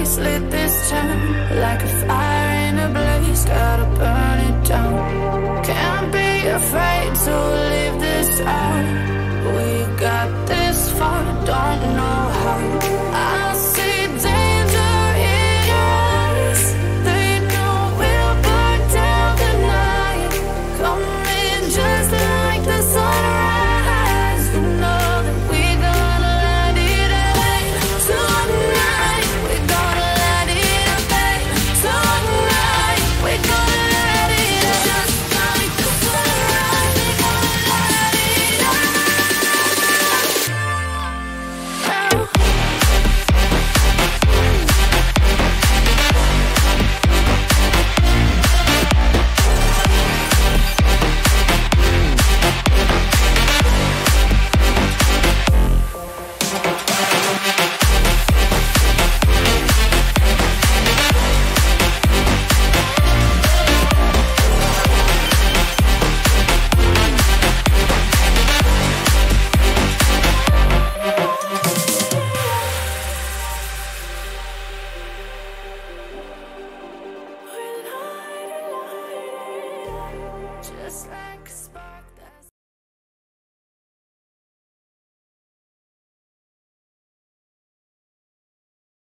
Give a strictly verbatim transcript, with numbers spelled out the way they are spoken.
face lit this town like a fire in a blaze, gotta burn it down. Can't be afraid to leave this out. We got this far, don't know how. I see danger in your eyes. They know we'll burn down the night. Coming just like the sunrise. You know that we're gonna let it away. Tonight we're gonna let it away. Tonight we're gonna let it away. Just like the sunrise, we're gonna let it away. Just like a